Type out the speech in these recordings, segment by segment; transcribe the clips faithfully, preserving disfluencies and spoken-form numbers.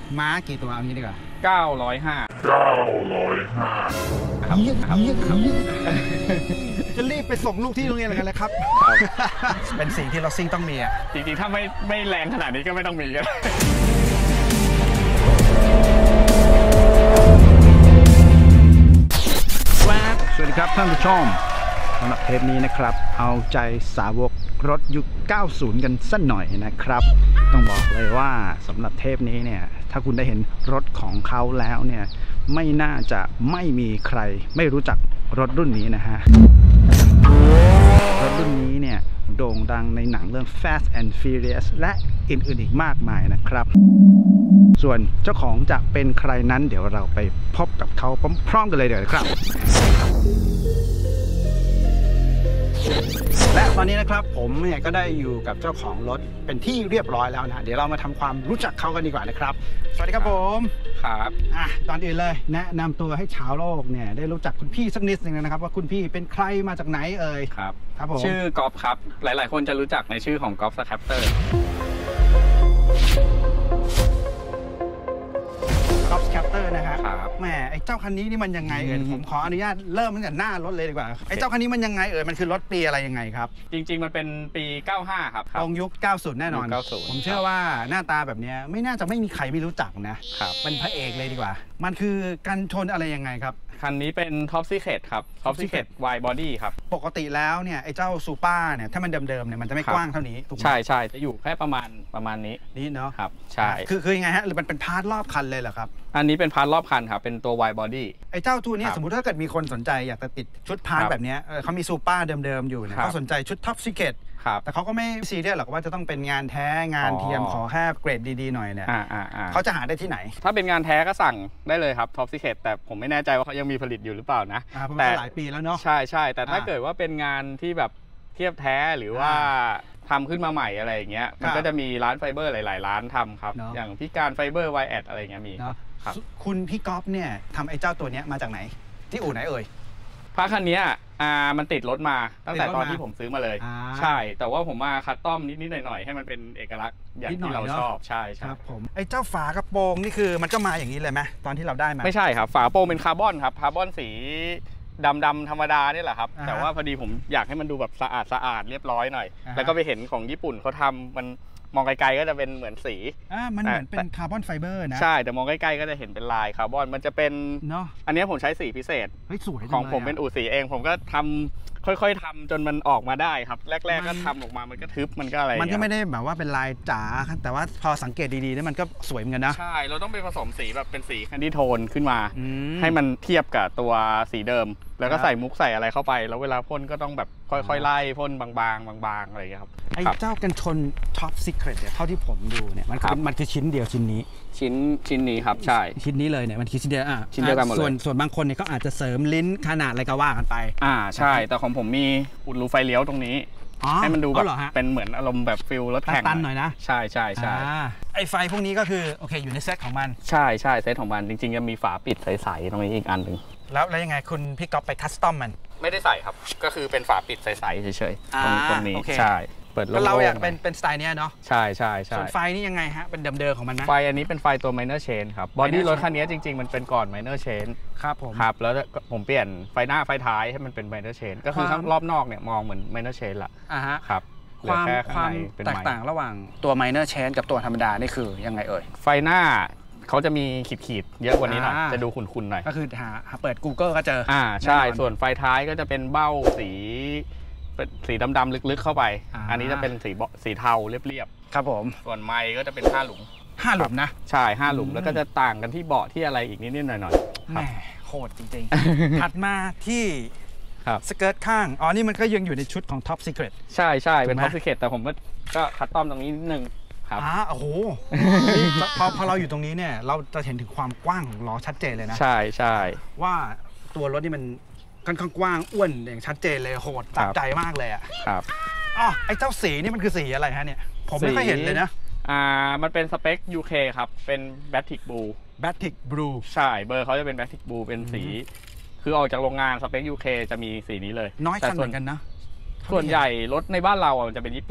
ม้ากี่ตัวเอางี้ดีกว่าเก้าร้อยห้าเก้าร้อยห้าครับเยี่ยมเยี่ยมครับจะรีบไปส่งลูกที่โรงเรียนอะไรกันเลยครับเป็นสิ่งที่เราซิ่งต้องมีอ่ะจริงๆถ้าไม่ไม่แรงขนาดนี้ก็ไม่ต้องมีกันสวัสดีครับท่านผู้ชมสำหรับเทปนี้นะครับเอาใจสาวกรถยุคเก้าสิบกันสักหน่อยนะครับต้องบอกเลยว่าสำหรับเทปนี้เนี่ยถ้าคุณได้เห็นรถของเขาแล้วเนี่ยไม่น่าจะไม่มีใครไม่รู้จักรถรุ่นนี้นะฮะรถรุ่นนี้เนี่ยโด่งดังในหนังเรื่อง Fast and Furious และอื่นๆอีกมากมายนะครับส่วนเจ้าของจะเป็นใครนั้นเดี๋ยวเราไปพบกับเขาพร้อมๆกันเลยเดี๋ยวครับและตอนนี้นะครับผมเนี่ยก็ได้อยู่กับเจ้าของรถเป็นที่เรียบร้อยแล้วนะเดี๋ยวเรามาทำความรู้จักเขากันดีกว่านะครับสวัสดีครับผมครับอ่ะตอนอื่นเลยแนะนำตัวให้ชาวโลกเนี่ยได้รู้จักคุณพี่สักนิดนึงนะครับว่าคุณพี่เป็นใครมาจากไหนเอ่ยครับครับผมชื่อกอล์ฟครับหลายๆคนจะรู้จักในชื่อของกอล์ฟสแคปเตอร์กอล์ฟสแคปเตอร์นะครับแหมไอ้เจ้าคันนี้นี่มันยังไงเอ่ยผมขออนุญาตเริ่มตั้งแต่หน้ารถเลยดีกว่าไอ้เจ้าคันนี้มันยังไงเอ่ยมันคือรถปีอะไรยังไงครับจริงๆมันเป็นปีเก้าสิบห้าครับตรงยุคเก้าสิบแน่นอนผมเชื่อว่าหน้าตาแบบนี้ไม่น่าจะไม่มีใครไม่รู้จักนะครับเป็นพระเอกเลยดีกว่ามันคือการชนอะไรยังไงครับคันนี้เป็น Top Secret ครับ Top Secret Wide Body ครับปกติแล้วเนี่ยไอ้เจ้าซูเปอร์เนี่ยถ้ามันเดิมๆเนี่ยมันจะไม่กว้างเท่านี้ถูกไหมใช่ใช่จะอยู่แค่ประมาณประมาณนี้นี่เนาะครับใช่คือคือยังไงฮะหรือมันเป็นพาร์ทรอบคันเลยเหรอครับอันนี้เป็นพาร์ทรอบคันครับเป็นตัว Wide Body ไอ้เจ้าตัวนี้สมมติถ้าเกิดมีคนสนใจอยากจะติดชุดพาร์ทแบบนี้เขามีซูเปอร์เดิมๆอยู่เนี่ยเขาสนใจชุด Top Secretแต่เขาก็ไม่ซีเรียสหรอกว่าจะต้องเป็นงานแท้งานเทียมขอแค่เกรดดีๆหน่อยเนี่ยเขาจะหาได้ที่ไหนถ้าเป็นงานแท้ก็สั่งได้เลยครับ Top Secret แต่ผมไม่แน่ใจว่าเขายังมีผลิตอยู่หรือเปล่านะแต่หลายปีแล้วเนาะใช่ใช่แต่ถ้าเกิดว่าเป็นงานที่แบบเทียบแท้หรือว่าทำขึ้นมาใหม่อะไรอย่างเงี้ยมันก็จะมีร้านไฟเบอร์หลายๆร้านทำครับอย่างพี่การไฟเบอร์ไวแอดอะไรเงี้ยมีครับคุณพี่ก๊อฟเนี่ยทำไอ้เจ้าตัวนี้มาจากไหนที่อู่ไหนเอ่ยพระคันนี้อ่ามันติดรถมาตั้งแต่ตอนที่ผมซื้อมาเลยใช่แต่ว่าผมมาคัสตอมนิดๆหน่อยๆให้มันเป็นเอกลักษณ์อย่างที่เราชอบใช่ใช่ครับผมไอ้เจ้าฝากระโปรงนี่คือมันก็มาอย่างนี้เลยไหมตอนที่เราได้มาไม่ใช่ครับฝากระโปรงเป็นคาร์บอนครับคาร์บอนสีดำๆธรรมดานี่แหละครับแต่ว่าพอดีผมอยากให้มันดูแบบสะอาดสะอาดเรียบร้อยหน่อยแล้วก็ไปเห็นของญี่ปุ่นเขาทำมันมองไกลๆก็จะเป็นเหมือนสีอ่ามันเหมือนเป็นคาร์บอนไฟเบอร์นะใช่แต่มองใกล้ๆก็จะเห็นเป็นลายคาร์บอนมันจะเป็นเนาะอันนี้ผมใช้สีพิเศษของผมเป็นอู่สีเองผมก็ทำค่อยๆทำจนมันออกมาได้ครับแรกๆก็ทำออกมามันก็ทึบมันก็อะไรมันก็ไม่ได้แบบว่าเป็นลายจ๋าแต่ว่าพอสังเกตดีๆแล้วมันก็สวยเหมือนกันนะใช่เราต้องไปผสมสีแบบเป็นสีแคนดี้โทนขึ้นมาให้มันเทียบกับตัวสีเดิมแล้วก็ใส่มุกใส่อะไรเข้าไปแล้วเวลาพ่นก็ต้องแบบค่อยๆไล่พ่นบางๆบางๆอะไรอย่างเงี้ยครับไอ้เจ้ากันชน Top Secret เนี่ยเท่าที่ผมดูเนี่ยมันคือมันคือชิ้นเดียวชิ้นนี้ชิ้นชิ้นนี้ครับใช่ชิ้นนี้เลยเนี่ยมันคือชิ้นเดียวอ่ะชิ้นเดียวกันหมดเลยส่วนส่วนบางคนเนี่ยก็อาจจะเสริมลิ้นขนาดอะไรก็ว่ากันไปอ่าใช่แต่ของผมมีอุดรูไฟเลี้ยวตรงนี้ให้มันดูแบบเป็นเหมือนอารมณ์แบบฟิลรถแข่งตันหน่อยนะใช่ใช่ใช่ไอไฟพวกนี้ก็คือโอเคอยู่ในเซตของมันใช่ใช่เซตของมันจริงๆจะมีฝาปิดใสๆตรงนี้อีกอันหนึ่งแล้วแล้วยังไงคุณพี่ก๊อฟไปคัสตอมมันไม่ได้ใส่ครับก็คือเป็นฝาปิดใสๆเฉยๆตรงตรงนี้ใช่เปิดแล้วเราอยากเป็นเป็นสไตล์นี้เนาะใช่ใช่ใช่ส่วนไฟนี่ยังไงฮะเป็นเดิมๆของมันนะไฟอันนี้เป็นไฟตัว minor change ครับบอดี้รถคันนี้จริงๆมันเป็นก่อน minor change ครับผมครับแล้วผมเปลี่ยนไฟหน้าไฟท้ายให้มันเป็น minor change ก็คือทั้งรอบนอกเนี่ยมองเหมือน minor change ละอ่าฮะครับความความแตกต่างระหว่างตัว minor change กับตัวธรรมดานี่คือยังไงเอ่ยไฟหน้าเขาจะมีขีดๆเยอะกว่านี้หน่อยจะดูขุ่นๆหน่อยก็คือหาเปิด Google ก็เจออ่าใช่ส่วนไฟท้ายก็จะเป็นเบ้าสีเป็นสีดำๆลึกๆเข้าไปอันนี้จะเป็นสีสีเทาเรียบๆครับผมส่วนไมค์ก็จะเป็นห้าหลุมห้าหลุมนะใช่ห้าหลุมแล้วก็จะต่างกันที่เบาะที่อะไรอีกนิดๆหน่อยๆแหมโหดจริงๆถัดมาที่สเกิร์ตข้างอ๋อนี่มันก็ยังอยู่ในชุดของ Top Secret ใช่ใช่เป็น Top Secret แต่ผมก็คัสตอมตรงนี้นิดนึงครับอ่าโอ้โหพอพอเราอยู่ตรงนี้เนี่ยเราจะเห็นถึงความกว้างของล้อชัดเจนเลยนะใช่ใช่ว่าตัวรถนี่มันค่อนข้างกว้างอ้วนอย่างชัดเจนเลยโหดจับใจมากเลยอ่ะครับอ๋อไอ้เจ้าสีนี่มันคือสีอะไรฮะเนี่ยผมไม่เคยเห็นเลยนะอ่ามันเป็นสเปค ยู เค ครับเป็น Batik Blue Batik Blue ใช่เบอร์เขาจะเป็น Batik Blue เป็นสีคือออกจากโรงงานสเปค ยู เค จะมีสีนี้เลยน้อยคันเหมือนกันนะส่วนใหญ่รถในบ้านเราจะเป็นญี่ปุ่น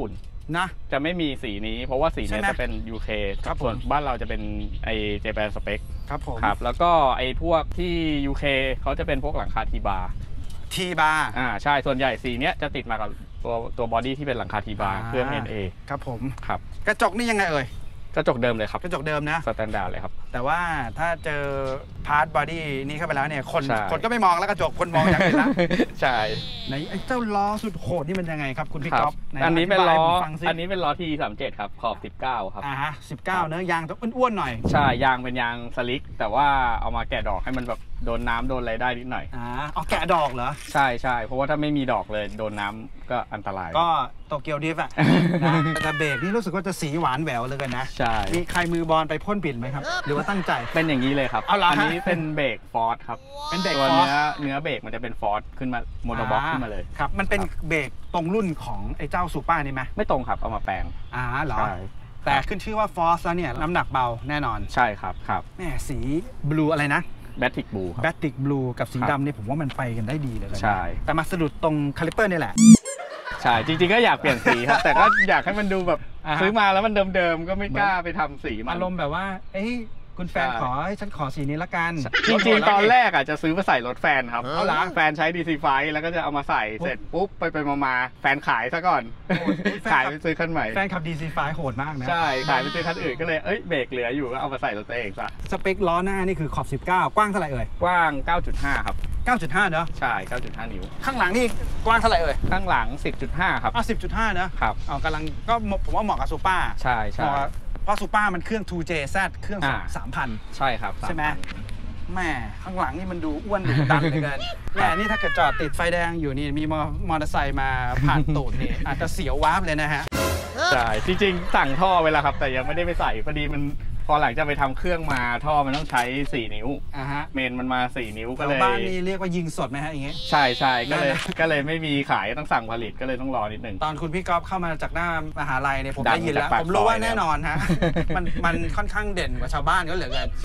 นะจะไม่มีสีนี้เพราะว่าสีนี้จะเป็น ยู เคครับส่วนบ้านเราจะเป็นไอเจแปนสเปคครับผมครับแล้วก็ไอพวกที่ ยู เค เขาจะเป็นพวกหลังคาทีบาร์ทีบาร์อ่าใช่ส่วนใหญ่สีนี้จะติดมากับตัวตัวบอดี้ที่เป็นหลังคาทีบาร์เครื่อง เอ็น เอครับผมครับกระจกนี่ยังไงเอ่ยกระจกเดิมเลยครับกระจกเดิมนะสแตนดาร์ดเลยครับแต่ว่าถ้าเจอพาร์ทบอดี้นี้เข้าไปแล้วเนี่ยคนคนก็ไม่มองแล้วกระจกคนมองอย่างอื่นละใช่ในไอ้เจ้าล้อสุดโหดนี่มันยังไงครับคุณพี่ก๊อฟอันนี้เป็นล้ออันนี้เป็นล้อทีสามเจ็ดครับขอบสิบเก้าครับอ่าฮะสิบเก้าเนื้อยางต้องอ้วนๆหน่อยใช่ยางเป็นยางสลิกแต่ว่าเอามาแกะดอกให้มันแบบโดนน้ำโดนอะไรได้นิดหน่อยอ่าเอาแกะดอกเหรอใช่ใช่เพราะว่าถ้าไม่มีดอกเลยโดนน้ำก็อันตรายก็โตเกียวดิฟอะนะแต่เบรกนี่รู้สึกว่าจะสีหวานแหววเลยกันนะใช่มีใครมือบอลไปพ่นปิ่นไหมครับหรือว่าตั้งใจเป็นอย่างนี้เลยครับอันนี้เป็นเบรกฟอร์สครับเป็นเบรกตัวเนื้อเนื้อเบรกมันจะเป็นฟอร์สขึ้นมาโมโนบ็อกขึ้นมาเลยครับมันเป็นเบรกตรงรุ่นของไอ้เจ้าซูเปอร์นี่ไหมไม่ตรงครับเอามาแปลงอ่าเหรอแต่ขึ้นชื่อว่าฟอร์สแล้วเนี่ยน้ำหนักเบาแน่นอนใช่ครับครับแม่สีบลูอะไรนะแบตติกบลูแบตติกบลูกับสีดำนี่ผมว่ามันไปกันได้ดีเลยใช่แต่มาสะดุดตรงคาลิปเปอร์นี่แหละใช่จริงๆก็อยากเปลี่ยนสีครับแต่ก็อยากให้มันดูแบบซื้อมาแล้วมันเดิมๆก็ไม่กล้าไปทำสีมันอารมณ์แบบว่าเอ้ยคุณแฟนขอให้ฉันขอสีนี้ละกันจริงๆตอนแรกอ่ะจะซื้อมาใส่รถแฟนครับเอาละแฟนใช้ ดี ซี ไฟ แล้วก็จะเอามาใส่เสร็จปุ๊บไปไปมาแฟนขายซะก่อนขายไปซื้อคันใหม่แฟนขับ ดี ซี ไฟ โหดมากนะใช่ขายไปซื้อคันอื่นก็เลยเอ้ยเบรกเหลืออยู่ก็เอามาใส่รถตัวเองซะสเปคล้อหน้านี่คือขอบสิบเก้ากว้างเท่าไหร่เอ่ยกว้าง เก้าจุดห้า ครับเก้าจุดห้า เนอะใช่ เก้าจุดห้า นิ้วข้างหลังนี่กว้างเท่าไหร่เอ่ยข้างหลัง สิบจุดห้า ครับอ๋อ สิบจุดห้า นะครับเอากำลังก็ผมว่าเหมาะกับซูเปอร์ใช่ใช่เพราะซูเปอร์มันเครื่อง ทู เจ แซด เครื่อง สามพันใช่ครับใช่ไหมแม่ข้างหลังนี่มันดูอ้วนดูดันเหลือเกินแม่นี่ถ้าเกิดจอดติดไฟแดงอยู่นี่มีมอเตอร์ไซค์มาผ่านตูดนี่อาจจะเสียววาบเลยนะฮะใช่จริงๆสั่งท่อไว้แล้วครับแต่ยังไม่ได้ไปใส่พอดีมันพอหลังจากไปทำเครื่องมาท่อมันต้องใช้สี่นิ้วอ่าฮะเมนมันมาสี่นิ้วก็เลยบ้านนี้เรียกว่ายิงสดไหมฮะอย่างเงี้ยใช่ใช่ก็เลยก็เลยไม่มีขายต้องสั่งผลิตก็เลยต้องรอนิดนึงตอนคุณพี่ก๊อฟเข้ามาจากหน้ามหาลัยเนี่ยผมได้ยินแล้วผมรู้ว่าแน่นอนฮะมันมันค่อนข้างเด่นกว่าชาวบ้านก็เหลือเกิน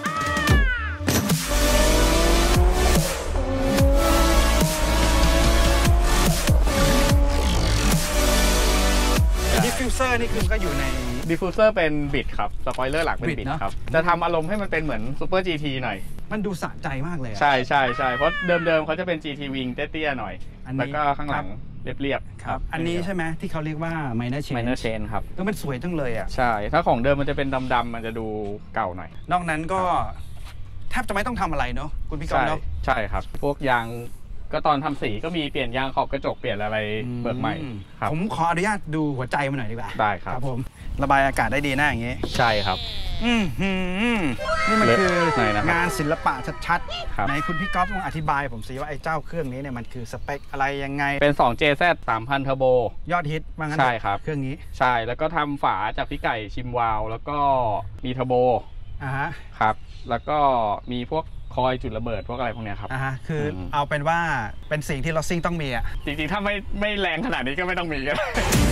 ดิฟฟิวเซอร์นี่คือก็อยู่ในดิฟฟิวเซอร์เป็นบิดครับสปอยเลอร์หลักเป็นบิดครับจะทำอารมณ์ให้มันเป็นเหมือนซูเปอร์ จี ที หน่อยมันดูสะใจมากเลยใช่ใช่ใช่เพราะเดิมๆเขาจะเป็น จี ที Wing เตี้ยๆหน่อยแล้วก็ข้างหลังเรียบๆครับอันนี้ใช่ไหมที่เขาเรียกว่า minor chain minor chain ครับก็มันสวยจังเลยอ่ะใช่ถ้าของเดิมมันจะเป็นดำๆมันจะดูเก่าหน่อยนอกนั้นก็แทบจะไม่ต้องทำอะไรเนาะคุณพี่ก๊อฟเนาะใช่ครับพวกยางก็ตอนทำสีก็มีเปลี่ยนยางขอบกระจกเปลี่ยนอะไรเบิกใหม่ผมขออนุญาตดูหัวใจมาหน่อยดีกว่าได้ครับผมระบายอากาศได้ดีหน้าอย่างงี้ใช่ครับอืมนี่มันคืองานศิลปะชัดๆในคุณพี่ก๊อฟลองอธิบายผมสิว่าไอ้เจ้าเครื่องนี้เนี่ยมันคือสเปคอะไรยังไงเป็น สอง เจ แซด สามพัน เทอร์โบยอดฮิตว่างั้นใช่ครับเครื่องนี้ใช่แล้วก็ทำฝาจากพี่ไก่ชิมวาลแล้วก็มีเทอร์โบอ่าฮะครับแล้วก็มีพวกคอยจุดระเบิดพวกอะไรพวกนี้ครับอ่าฮะคือเอาเป็นว่าเป็นสิ่งที่รถซิ่งต้องมีอ่ะจริงๆถ้าไม่ไม่แรงขนาดนี้ก็ไม่ต้องมีก็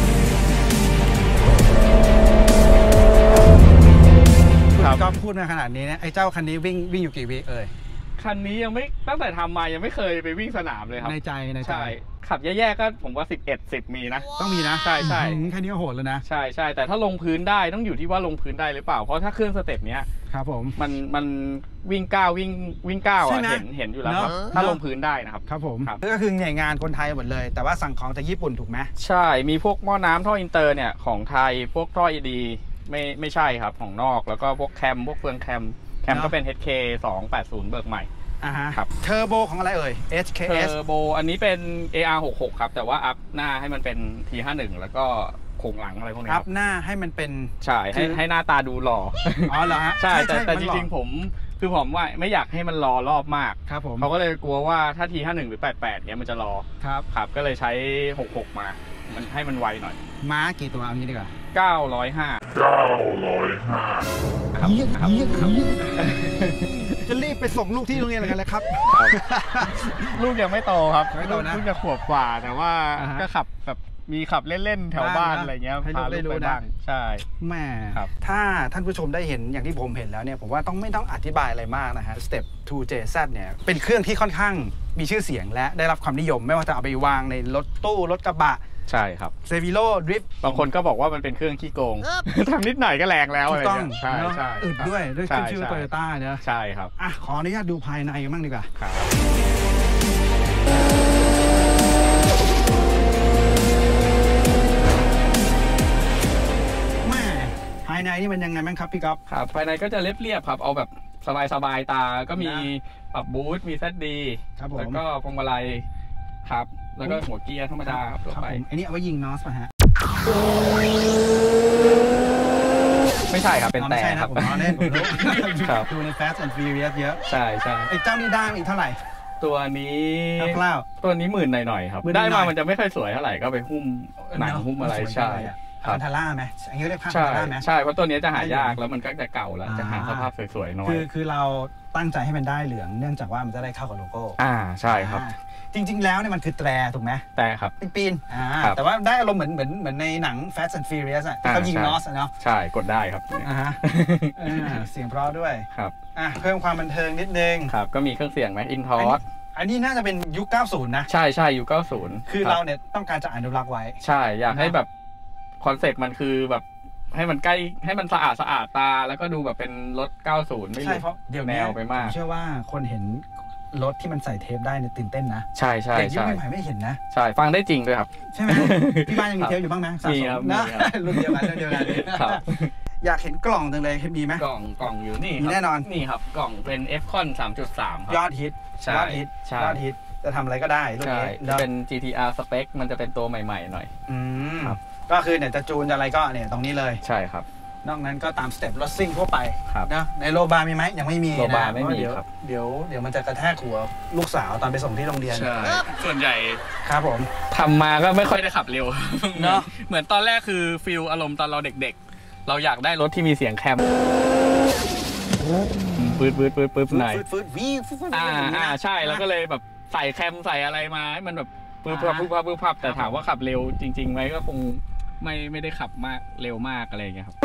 ก็พูดมาขนาดนี้นะไอ้เจ้าคันนี้วิ่งวิ่งอยู่กี่วิเอ่ยคันนี้ยังไม่ตั้งแต่ทำมายังไม่เคยไปวิ่งสนามเลยครับในใจในใจขับแย่ๆก็ผมว่าสิบเอ็ด สิบมีนะต้องมีนะใช่ใช่แค่นี้ก็โหดแล้วนะใช่ใช่แต่ถ้าลงพื้นได้ต้องอยู่ที่ว่าลงพื้นได้หรือเปล่าเพราะถ้าเครื่องสเต็ปเนี้ยครับผมมันมันวิ่งก้าววิ่งวิ่งก้าวอ่ะเห็นเห็นอยู่แล้วครับถ้าลงพื้นได้นะครับครับผมก็คือหน่วยงานคนไทยหมดเลยแต่ว่าสั่งของจากญี่ปุ่นถูกไหมใช่มีพวกหม้อน้ำท่ออินเตอร์เนี่ยของไทยพวกท่อ อี ดี ไม่ไม่ใช่ครับของนอกแล้วก็พวกแคมพวกเฟืองแคมแคมก็เป็น เอช เค สองแปดศูนย์เบิกใหม่อ่าฮะครับเทอร์โบของอะไรเอ่ย เอช เค เอสเทอร์โบอันนี้เป็น เอ อาร์ หกสิบหก ครับแต่ว่าอัพหน้าให้มันเป็น ที ห้าสิบเอ็ด แล้วก็โครงหลังอะไรพวกนี้อัพหน้าให้มันเป็นใช่ให้ให้หน้าตาดูหล่ออ๋อเหรอฮะใช่แต่แต่จริงๆผมคือผมว่าไม่อยากให้มันรอรอบมากครับผมเขาก็เลยกลัวว่าถ้า ที ห้าสิบเอ็ด หรือแปดสิบแปดเนี้ยมันจะรอครับครับก็เลยใช้หกสิบหกมามันให้มันไวหน่อยม้ากี่ตัวเอางี้ดีกว่าเก้าร้อยห้าเก้าร้อยห้าครับครับจะรีบไปส่งลูกที่โรงเรียนอะไรกันเลยครับลูกยังไม่โตครับไม่โตนะลูกจะขวบกว่าแต่ว่าก็ขับแบบมีขับเล่นๆแถวบ้านอะไรเงี้ยให้ลูกได้รู้นะใช่แม่ถ้าท่านผู้ชมได้เห็นอย่างที่ผมเห็นแล้วเนี่ยผมว่าต้องไม่ต้องอธิบายอะไรมากนะฮะ Step ทู เจ แซด เนี่ยเป็นเครื่องที่ค่อนข้างมีชื่อเสียงและได้รับความนิยมไม่ว่าจะเอาไปวางในรถตู้รถกระบะใช่ครับเซฟิโลดริฟต์บางคนก็บอกว่ามันเป็นเครื่องขี้โกงทำนิดหน่อยก็แรงแล้วอะไรเงี้ยใช่ใช่อึดด้วยด้วยขึ้นชื่อโตโยต้าเนอะใช่ครับอ่ะขออนุญาตดูภายในกันบ้างดีกว่าครับแม่ภายในนี่มันยังไงบ้างครับพี่ก๊อฟครับภายในก็จะเรียบๆครับเอาแบบสบายๆตาก็มีปรับบูทมีเซตดีแล้วก็พวงมาลัยครับแล้วก็หัวเกียร์ธรรมดาครับตัวไปอันนี้เอาไว้ยิงนอสป่ะฮะไม่ใช่ครับเป็นแต่ครับผมเล่นผมรู้ดูใน Fast and Furious เยอะใช่ใช่ไอ้เจ้านี่ได้อีกเท่าไหร่ตัวนี้คร่าวๆตัวนี้หมื่นหน่อยๆครับได้มามันจะไม่ค่อยสวยเท่าไหร่ก็ไปหุ้มหนังหุ้มอะไรใช่พันธาร่าไหมอันนี้เรียกพันธาร่าไหมใช่เพราะตัวนี้จะหายากแล้วมันก็จะเก่าแล้วจะหาสภาพสวยๆน้อยคือคือเราตั้งใจให้มันได้เหลืองเนื่องจากว่ามันจะได้เข้ากับโลโก้อ่าใช่ครับจริงๆแล้วเนี่ยมันคือแตรถูกไหมแตรครับปีนอ่าแต่ว่าได้อารมณ์เหมือนเหมือนเหมือนในหนัง Fast and Furious อ่ะที่เขายิงนอสเนาะใช่กดได้ครับอ่าฮะเสียงเพราะด้วยครับอ่ะเพิ่มความบันเทิงนิดนึงครับก็มีเครื่องเสียงไหมอินทอร์อันนี้น่าจะเป็นยุคเก้าสิบนะใช่ใช่ยุคเก้าสิบคือเราเนี่ยต้องการจะอนุรักษ์ไว้ใช่อยากให้แบบคอนเซ็ปต์มันคือแบบให้มันใกล้ให้มันสะอาดสะอาดตาแล้วก็ดูแบบเป็นรถเก้าสิบไม่ใช่เพราะเดี๋ยวแนวไปมากเชื่อว่าคนเห็นรถที่มันใส่เทปได้เนี่ยตื่นเต้นนะใช่ใช่เด็กยุคใหม่ไม่เห็นนะใช่ฟังได้จริงด้วยครับใช่ไหมพี่บ้านยังมีเทปอยู่บ้างไหมมีครับนะรุ่นเดียวกันรุ่นเดียวกันอยากเห็นกล่องจังเลยมีไหมกล่องกล่องอยู่นี่มีแน่นอนนี่ครับกล่องเป็น เอฟ คอน สามจุดสาม ครับยอดฮิตยอดฮิตยอดฮิตจะทำอะไรก็ได้รุ่นนี้เป็น จี ที อาร์ สเปคมันจะเป็นตัวใหม่ๆหน่อยอืมก็คือเนี่ยจะจูนอะไรก็เนี่ยตรงนี้เลยใช่ครับนอกนั้นก็ตามสเต็ปรถซิ่งทั่วไปนะในโลบาร์มีไหมยังไม่มีโลบาร์ไม่มีครับเดี๋ยวเดี๋ยวมันจะกระแทกหัวลูกสาวตอนไปส่งที่โรงเรียนใช่ส่วนใหญ่ครับผมทำมาก็ไม่ค่อยได้ขับเร็วเนาะเหมือนตอนแรกคือฟิลอารมณ์ตอนเราเด็กๆเราอยากได้รถที่มีเสียงแคมปืดปืดปืดปืดไหนอ่าอ่าใช่แล้วก็เลยแบบใส่แคมใส่อะไรมาให้มันแบบปืดพับปืดพับปืดพับแต่ถามว่าขับเร็วจริงๆไหมก็คงไม่ไม่ได้ขับมากเร็วมากอะไรอย่างเงี้ยครับ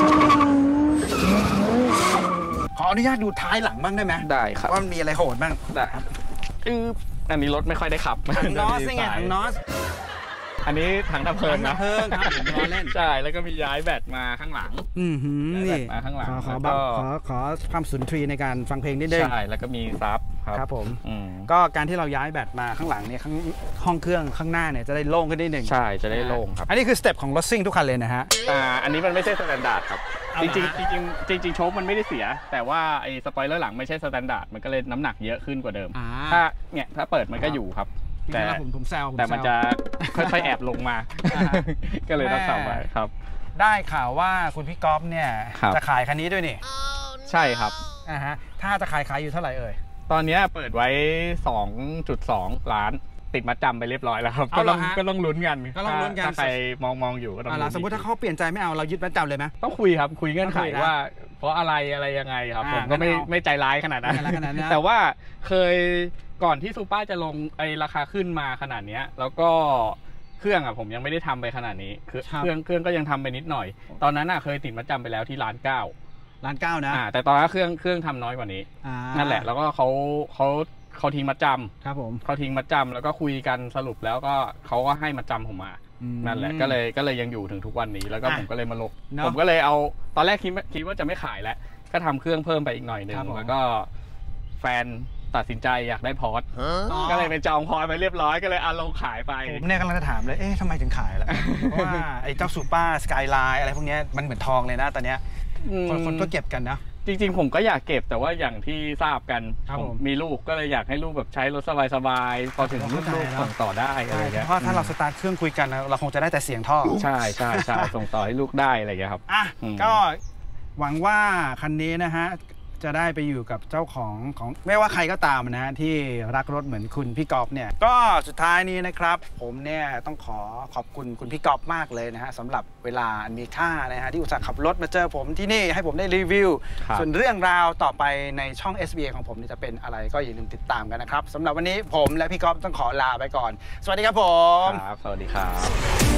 ขออนุญาตดูท้ายหลังบ้างได้ไหมได้ครับว่ามันมีอะไรโหดบ้างได้ครับอืออันนี้รถไม่ค่อยได้ขับถังนอสนี่ไงถังนอสอันนี้ถังดับเพลิงนะเพลิงครับผมล้อเล่นใช่แล้วก็มีย้ายแบตมาข้างหลังอืมนี่มาข้างหลังขอขอขอขอความสุนทรีในการฟังเพลงนิดนึงใช่แล้วก็มีซับครับผมก็การที่เราย้ายแบตมาข้างหลังเนี่ยข้างห้องเครื่องข้างหน้าเนี่ยจะได้โล่งขึ้นนิดนึงใช่จะได้โล่งครับอันนี้คือสเต็ปของรถซิ่งทุกคันเลยนะฮะอ่าอันนี้มันไม่ใช่สแตนดาร์ดครับจริงจริงจริงจริงจริงโชคมันไม่ได้เสียแต่ว่าไอ้สปอยเลอร์หลังไม่ใช่สแตนดาร์ดมันก็เลยน้ำหนักเยอะขึ้นกว่าเดิมถ้าเนี่ยถ้าเปิดมันก็อยู่ครับแต่ผมผมแซวแต่มันจะค่อยๆแอบลงมาก็เลยต้องสั่งไปครับได้ข่าวว่าคุณพี่ก๊อฟเนี่ยจะขายคันนี้ด้วยนี่ใช่ครับอ่าฮะถ้าจะขายขายอยู่เท่าไหร่เอ่ยตอนนี้เปิดไว้ สองจุดสอง ล้านติดมัดจำไปเรียบร้อยแล้วครับก็ต้องก็ต้องลุ้นกันก็ต้องลุ้นกันถ้าใครมองมองอยู่ก็ต้องสมมติถ้าเขาเปลี่ยนใจไม่เอาเรายึดมัดจำเลยไหมต้องคุยครับคุยเงื่อนไขว่าเพราะอะไรอะไรยังไงครับผมก็ไม่ไม่ใจร้ายขนาดนั้นแต่ว่าเคยก่อนที่ซูเปอร์จะลงไอราคาขึ้นมาขนาดนี้แล้วก็เครื่องอ่ะผมยังไม่ได้ทำไปขนาดนี้คือเครื่องเครื่องก็ยังทำไปนิดหน่อยตอนนั้นอ่ะเคยติดมัดจำไปแล้วที่ล้านเก้าล้านเก้านะแต่ตอนนั้นเครื่องเครื่องทำน้อยกว่านี้นั่นแหละแล้วก็เขาเขาเขาทิ้งมัดจำครับผมเขาทิ้งมัดจำแล้วก็คุยกันสรุปแล้วก็เขาก็ให้มัดจำผมมานั่นแหละก็เลยก็เลยยังอยู่ถึงทุกวันนี้แล้วก็ผมก็เลยมาลงผมก็เลยเอาตอนแรกคิดคิดว่าจะไม่ขายแล้วก็ทำเครื่องเพิ่มไปอีกหน่อยนึงแล้วก็แฟนตัดสินใจอยากได้พอร์ตก็เลยไปจองพอร์ตไปเรียบร้อยก็เลยเอาลงขายไปผมเนี่ยกำลังจะถามเลยเอ๊ะทำไมถึงขายล่ะเพราะว่าไอ้เจ้าซูเปอร์สกายไลน์อะไรพวกนี้มันเหมือนทองเลยนะตอนเนี้ยคนคนก็เก็บกันนะจริงๆผมก็อยากเก็บแต่ว่าอย่างที่ทราบกันผมมีลูกก็เลยอยากให้ลูกแบบใช้รถสบายๆพอถึงลูกส่งต่อได้อะไรเงี้ยเพราะถ้าเราสตาร์ทเครื่องคุยกันเราคงจะได้แต่เสียงท่อใช่ใช่ใช่ส่งต่อให้ลูกได้อะไรเงี้ยครับอ่ะก็หวังว่าคันนี้นะฮะจะได้ไปอยู่กับเจ้าของของไม่ว่าใครก็ตามนะฮะที่รักรถเหมือนคุณพี่ก๊อฟเนี่ยก็สุดท้ายนี้นะครับผมเนี่ยต้องขอขอบคุณคุณพี่ก๊อฟมากเลยนะฮะสำหรับเวลาอันมีค่านะฮะที่อุตส่าห์ขับรถมาเจอผมที่นี่ให้ผมได้รีวิวส่วนเรื่องราวต่อไปในช่อง เอส บี เอ ของผมจะเป็นอะไรก็อย่าลืมติดตามกันนะครับสำหรับวันนี้ผมและพี่ก๊อฟต้องขอลาไปก่อนสวัสดีครับผมครับสวัสดีครับ